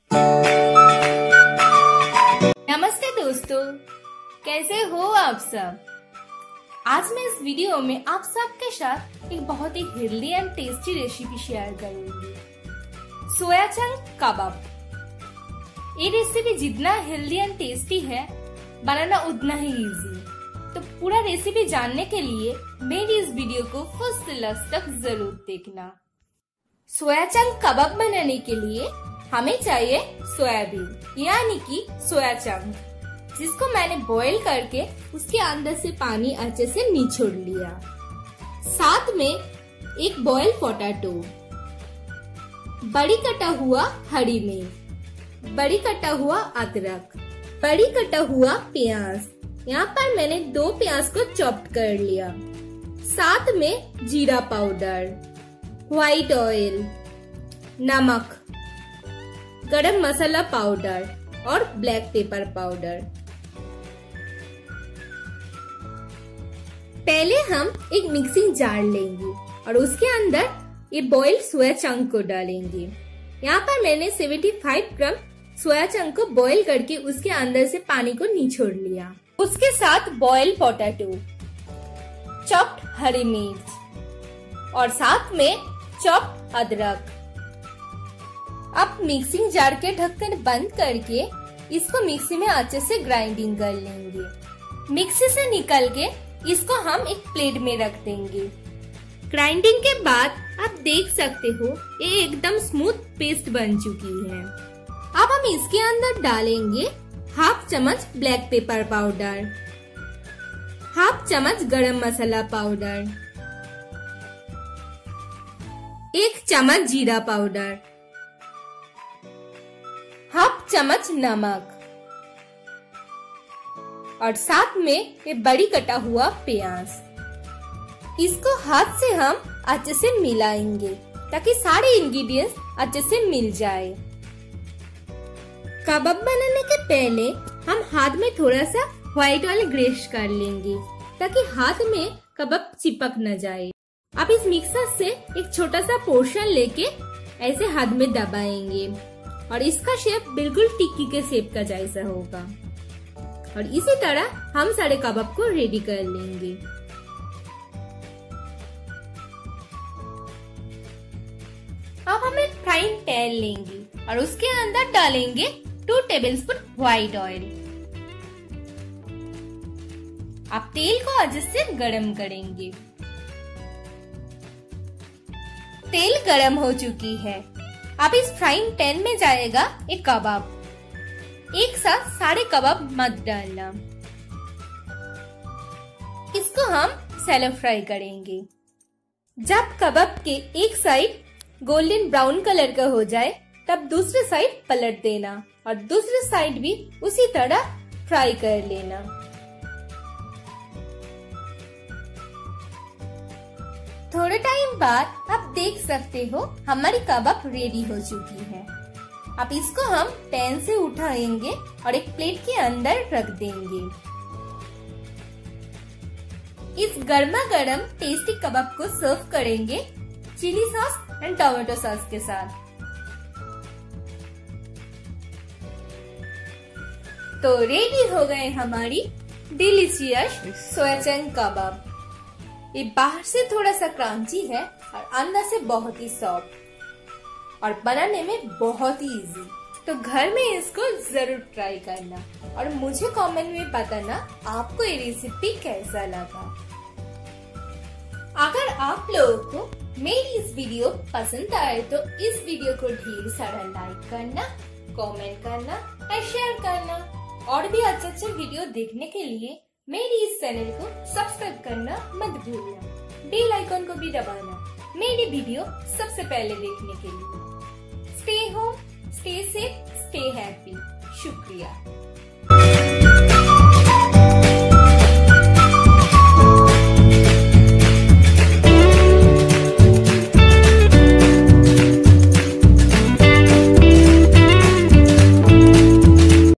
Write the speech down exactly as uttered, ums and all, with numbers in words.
नमस्ते दोस्तों, कैसे हो आप सब। आज मैं इस वीडियो में आप सबके साथ एक बहुत ही healthy and tasty recipe share करूंगी, सोया चंक कबाब। ये रेसिपी जितना हेल्दी एंड टेस्टी है, बनाना उतना ही इजी। तो पूरा रेसिपी जानने के लिए मेरी इस वीडियो को फर्स्ट से लास्ट तक जरूर देखना। सोया चंक कबाब बनाने के लिए हमें चाहिए सोयाबीन यानी कि सोया चंक, जिसको मैंने बॉईल करके उसके अंदर से पानी अच्छे से निचोड़ लिया। साथ में एक बॉयल पोटैटो, बड़ी कटा हुआ हरी मिर्च, बड़ी कटा हुआ अदरक, बड़ी कटा हुआ प्याज। यहाँ पर मैंने दो प्याज को चॉप कर लिया। साथ में जीरा पाउडर, व्हाइट ऑयल, नमक, गरम मसाला पाउडर और ब्लैक पेपर पाउडर। पहले हम एक मिक्सिंग जार लेंगे और उसके अंदर ये बॉइल्ड सोया चंक को डालेंगे। यहाँ पर मैंने पचहत्तर ग्राम सोया चंक को बॉईल करके उसके अंदर से पानी को निचोड़ लिया। उसके साथ बॉइल्ड पोटैटो, चॉप्ड हरी मिर्च और साथ में चॉप्ड अदरक। अब मिक्सिंग जार के ढक्कन बंद करके इसको मिक्सी में अच्छे से ग्राइंडिंग कर लेंगे। मिक्सी से निकल के इसको हम एक प्लेट में रख देंगे। ग्राइंडिंग के बाद आप देख सकते हो ये एकदम स्मूथ पेस्ट बन चुकी है। अब हम इसके अंदर डालेंगे हाफ चम्मच ब्लैक पेपर पाउडर, हाफ चम्मच गरम मसाला पाउडर, एक चम्मच जीरा पाउडर, हाफ चम्मच नमक और साथ में ये बड़ी कटा हुआ प्याज। इसको हाथ से हम अच्छे से मिलाएंगे ताकि सारे इंग्रेडिएंट्स अच्छे से मिल जाए। कबाब बनाने के पहले हम हाथ में थोड़ा सा व्हाइट ऑयल ग्रेस कर लेंगे ताकि हाथ में कबाब चिपक न जाए। अब इस मिक्सर से एक छोटा सा पोर्शन लेके ऐसे हाथ में दबाएंगे और इसका शेप बिल्कुल टिक्की के शेप का जैसा होगा। और इसी तरह हम सारे कबाब को रेडी कर लेंगे। अब हम एक फ्राइंग पैन लेंगे और उसके अंदर डालेंगे टू टेबलस्पून व्हाइट ऑयल। अब तेल को अच्छे से गरम करेंगे। तेल गरम हो चुकी है। अब इस फ्राइंग पैन में जाएगा एक कबाब। एक साथ सारे कबाब मत डालना। इसको हम शैलो फ्राई करेंगे। जब कबाब के एक साइड गोल्डन ब्राउन कलर का हो जाए तब दूसरे साइड पलट देना और दूसरे साइड भी उसी तरह फ्राई कर लेना। थोड़े टाइम बाद आप देख सकते हो हमारी कबाब रेडी हो चुकी है। अब इसको हम पैन से उठाएंगे और एक प्लेट के अंदर रख देंगे। इस गर्मा गर्म टेस्टी कबाब को सर्व करेंगे chilli sauce and tomato sauce के साथ। तो रेडी हो गए हमारी डिलीशियस सोया चंक कबाब। ये बाहर से थोड़ा सा क्रंची है और अंदर से बहुत ही सॉफ्ट और बनाने में बहुत ही इजी। तो घर में इसको जरूर ट्राई करना और मुझे कमेंट में बताना आपको ये रेसिपी कैसा लगा। अगर आप लोगों को मेरी इस वीडियो पसंद आए तो इस वीडियो को ढेर सारा लाइक करना, कमेंट करना और शेयर करना। और भी अच्छे अच्छे वीडियो देखने के लिए मेरी इस चैनल को सब्सक्राइब करना मत भूलना। बेल आइकन को भी दबाना मेरी वीडियो सबसे पहले देखने के लिए। Stay home, stay safe, stay happy. शुक्रिया।